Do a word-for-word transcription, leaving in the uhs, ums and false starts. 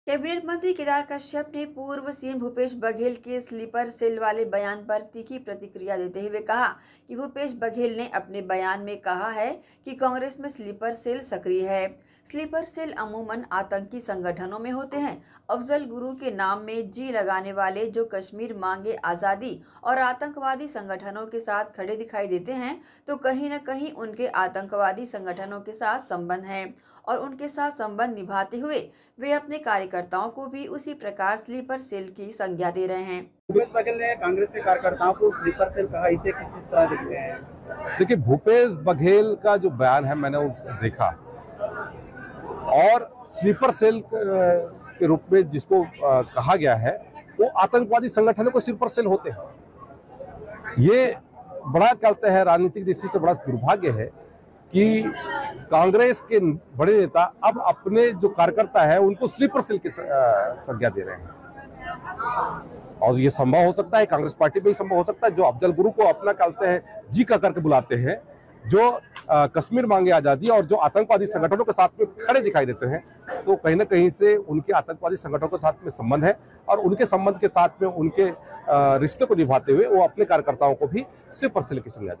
Cabinet मंत्री केदार कश्यप ने पूर्व सीएम भूपेश बघेल के स्लीपर सेल वाले बयान पर तीखी प्रतिक्रिया देते हुए कहा कि भूपेश बघेल ने अपने बयान में कहा है कि कांग्रेस में स्लीपर सेल सक्रिय है। स्लीपर सेल अमूमन आतंकी संगठनों में होते हैं। अफजल गुरु के नाम में जी लगाने वाले जो कश्मीर मांगे आज़ादी और आतंकवादी संगठनों के साथ खड़े दिखाई देते हैं, तो कहीं न कहीं उनके आतंकवादी संगठनों के साथ संबंध है और उनके साथ संबंध निभाते हुए वे अपने कार्यकर्ताओं को भी उसी प्रकार स्लीपर सेल की संज्ञा दे रहे हैं। भूपेश बघेल ने कांग्रेस के कार्यकर्ताओं को स्लीपर सेल कहा, इसे किस तरह देखते हैं? देखिए, भूपेश बघेल का जो बयान है मैंने वो देखा और स्लीपर सेल के रूप में जिसको कहा गया है वो आतंकवादी संगठनों को स्लीपर सेल होते हैं। ये बड़ा कहते हैं राजनीतिक दृष्टि से बड़ा दुर्भाग्य है कि कांग्रेस के बड़े नेता अब अपने जो कार्यकर्ता है उनको स्लीपर सेल की संज्ञा दे रहे हैं। और ये संभव हो सकता है कांग्रेस पार्टी में ही संभव हो सकता है, जो अफजल गुरु को अपना कहते हैं जी का करके बुलाते हैं, जो आ, कश्मीर मांगे आजादी और जो आतंकवादी संगठनों के साथ में खड़े दिखाई देते हैं, तो कहीं ना कहीं से उनके आतंकवादी संगठनों के साथ में संबंध है और उनके संबंध के साथ में उनके रिश्ते को निभाते हुए वो अपने कार्यकर्ताओं को भी स्लीपर सेल की संज्ञा